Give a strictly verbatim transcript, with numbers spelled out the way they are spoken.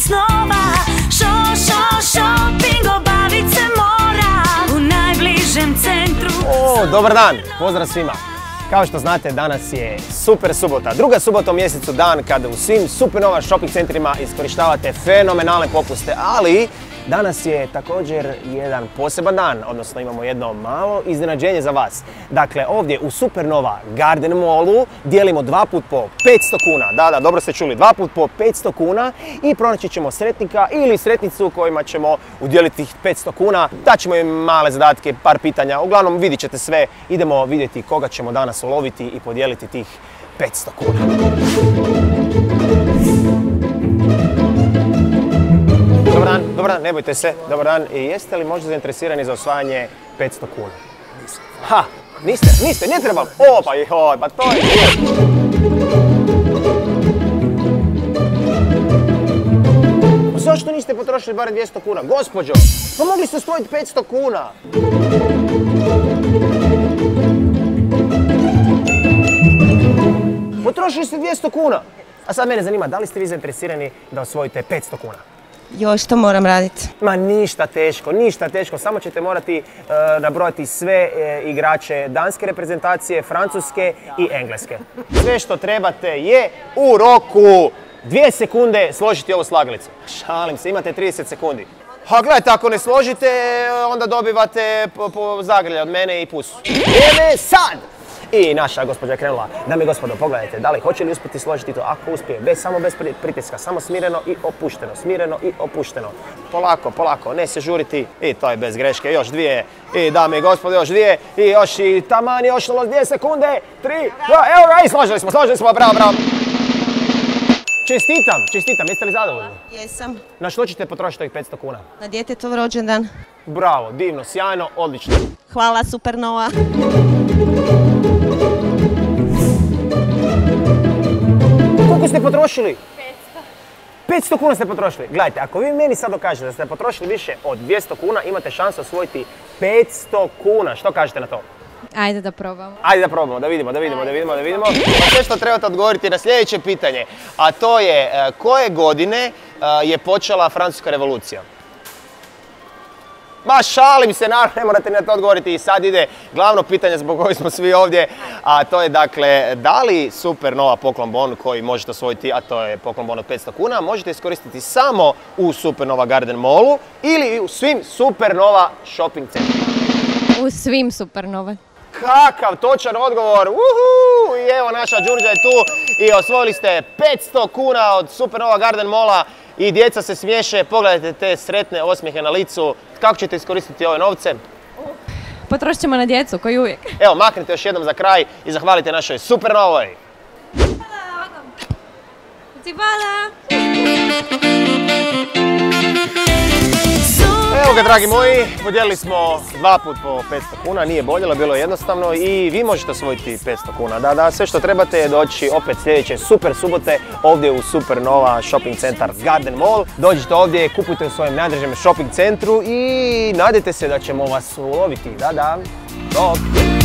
snova. Šo, šo, shopping, obavit se mora u najbližem centru. O, dobar dan, pozdrav svima. Kao što znate, danas je super subota. Druga subota u mjesecu, dan kada u svim Supernova shopping centrima iskorištavate fenomenalne popuste, ali danas je također jedan poseban dan, odnosno imamo jedno malo iznenađenje za vas. Dakle, ovdje u Supernova Garden Mallu dijelimo dva put po petsto kuna. Da, da, dobro ste čuli, dva put po petsto kuna i pronaći ćemo sretnika ili sretnicu kojima ćemo udjeliti tih petsto kuna. Daćemo im male zadatke, par pitanja, uglavnom vidit ćete sve. Idemo vidjeti koga ćemo danas uloviti i podijeliti tih petsto kuna. Dobar dan, dobar dan, ne bojte se, dobar dan. I jeste li možda zainteresirani za osvajanje petsto kuna? Ha, niste, niste, ne trebam. O, pa joj, pa to je... Pa zašto niste potrošili barem dvjesto kuna? Gospođo, pa mogli ste osvojiti petsto kuna. Potrošili ste dvjesto kuna. A sad mene zanima, da li ste vi zainteresirani da osvojite petsto kuna? Joj, što moram raditi? Ma ništa teško, ništa teško, samo ćete morati uh, nabrojati sve uh, igrače danske reprezentacije, francuske i engleske. Sve što trebate je u roku dvije sekunde složiti ovu slagalicu. Šalim se, imate trideset sekundi. A gledajte, ako ne složite, onda dobivate po, po zagrlje od mene i pusu. Vrijeme sad! I naša gospođa je krenula. Dame i gospodo, pogledajte, da li hoće li uspjeti složiti to? Ako uspije, bez, samo bez pritiska, samo smireno i opušteno, smireno i opušteno. Polako, polako, ne se žuriti. I to je bez greške, još dvije. I dame i gospodo, još dvije. I još i taman još dvije sekunde. Tri, dva, evo ga, i složili smo, složili smo, bravo, bravo. Čestitam, čestitam, jeste li zadovoljni? Jesam. Na što ćete potrošiti ovih petsto kuna? Na djetetov rođendan. Bravo, divno, sjajno, odlično. Hvala Supernova. Koliko ste potrošili? petsto. petsto kuna ste potrošili. Gledajte, ako vi meni sad dokažete da ste potrošili više od dvjesto kuna, imate šansu osvojiti petsto kuna. Što kažete na to? Ajde da probamo. Ajde da probamo, da vidimo, da vidimo, da vidimo, da vidimo. Pa sve što trebate odgovoriti na sljedeće pitanje, a to je koje godine je počela Francuska revolucija? Ma šalim se, naravno ne morate na to odgovoriti i sad ide glavno pitanje zbog kojeg smo svi ovdje, a to je dakle, da li Supernova poklon bon koji možete osvojiti, a to je poklon bon od petsto kuna, možete iskoristiti samo u Supernova Garden Mallu ili u svim Supernova shopping centrima? U svim Supernova. Kakav točan odgovor, uhu! I evo naša Đurđa je tu i osvojili ste petsto kuna od Supernova Garden Malla i djeca se smiješe, pogledajte te sretne osmijehe na licu. Kako ćete iskoristiti ove novce? Potrošit ćemo na djecu, koji uvijek. Evo, maknite još jednom za kraj i zahvalite našoj Supernovoj. Hvala! Evo ga, dragi moji, podijelili smo dva put po petsto kuna, nije boljelo, bilo je jednostavno i vi možete osvojiti petsto kuna. Da, da, sve što trebate je doći opet sljedeće super subote ovdje u Supernova shopping centar Garden Mall. Dođite ovdje, kupujte u svojem najdražem shopping centru i nadajte se da ćemo vas uloviti. Da, da. Dok.